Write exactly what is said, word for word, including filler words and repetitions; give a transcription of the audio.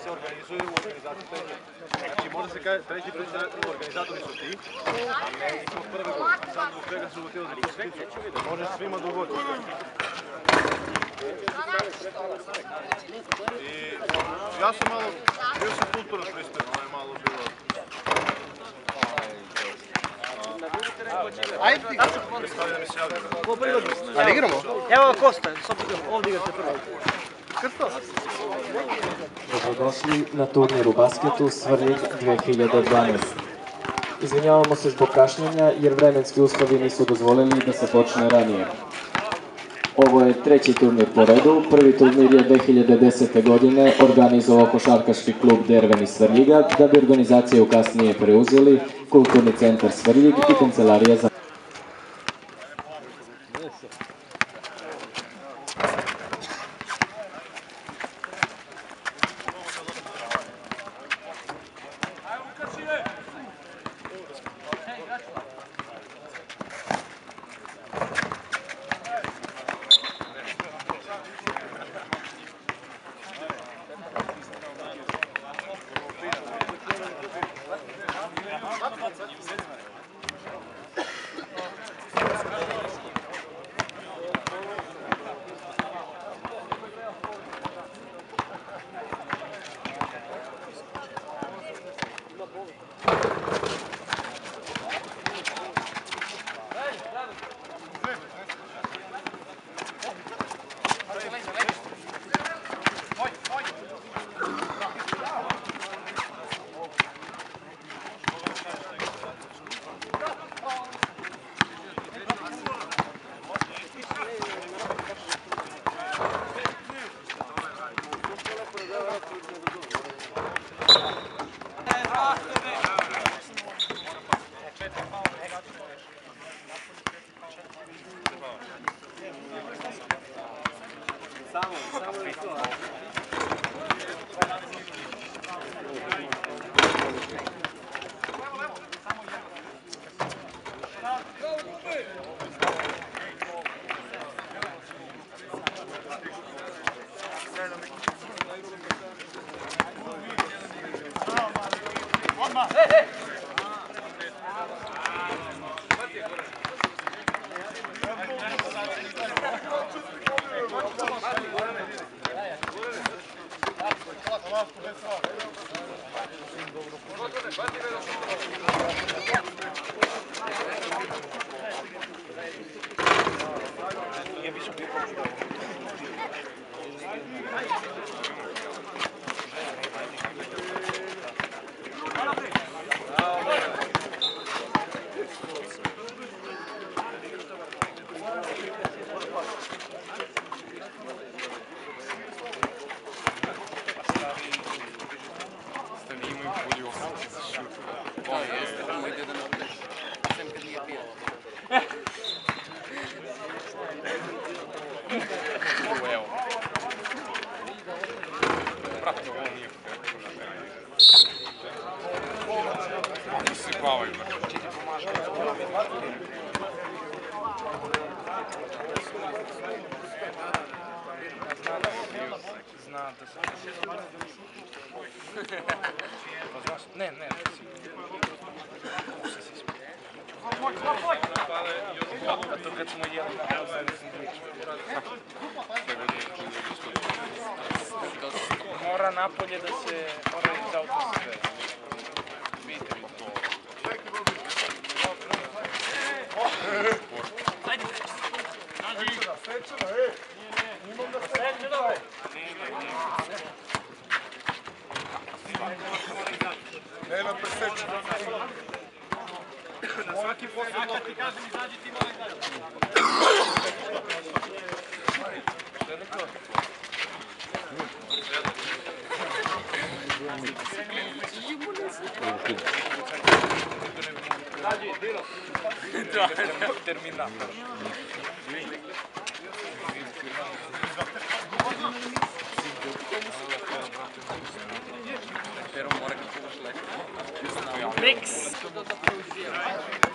se organizuju u organizaciju. Znači, može se treći put organizatori su ti, a ne smo prvi gol. Sad zbog čega su htjeli za kućnicu, može svima dogodi. I ja sam malo, bio sam kulturno pristojno, ono je malo bilo... Ajde, ali igramo? Evo Kosta, ovdje igrate prvo. Krsto? Dobrodošli na turnir u basketu Svrljig dve hiljade dvanaest. Izvinjavamo se zbog kašnjenja jer vremenski uslovi nisu dozvolili da se počne ranije. Ovo je treći turnir po redu. Prvi turnir je dve hiljade desete. godine organizovao košarkaški klub Derven iz Svrljiga, da bi organizaciju kasnije preuzeli Kulturni centar Svrljig i Kancelarija za... Ne, ne. A to kad smo jeli na hrozani sandvič. Mora napolje da se mora iz auta sve. Vidite mi to. Ajde. Sečena, ej. Imam da sečena. Nema presečena. Na svaki posao da ti kažem izađi ti molim dalje. Što je rekao? Dađi, bilo. Terminator. Pero mora que tu vas lá. Mix.